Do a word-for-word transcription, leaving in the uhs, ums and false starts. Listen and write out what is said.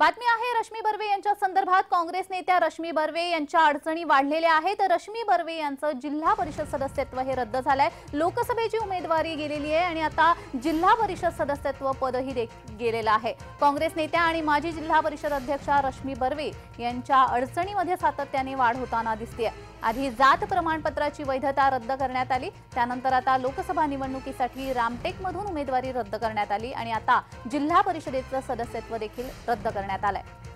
बातमी आहे रश्मी बर्वे यांच्या संदर्भात। काँग्रेस नेत्या रश्मी बर्वे यांच्या अडचणी वाढलेल्या आहेत। रश्मी बर्वे यांचं जिल्हा परिषद सदस्यत्व हे रद्द झालंय। लोकसभेची उमेदवारी गेलेली आहे आणि आता जिल्हा परिषद सदस्यत्व पदही गेलेलं आहे। काँग्रेस नेत्या आणि माजी जिल्हा परिषद अध्यक्षा रश्मी बर्वे यांच्या अडचणीमध्ये सातत्याने वाढ होताना दिसते। आधी जात प्रमाणपत्राची वैधता रद्द करण्यात आली, त्यानंतर आता लोकसभा निवडणुकीसाठी रामटेकमधून उमेदवारी रद्द करण्यात आली आणि आता जिल्हा परिषदेचं सदस्यत्व देखील रद्द करण्यात आलंय।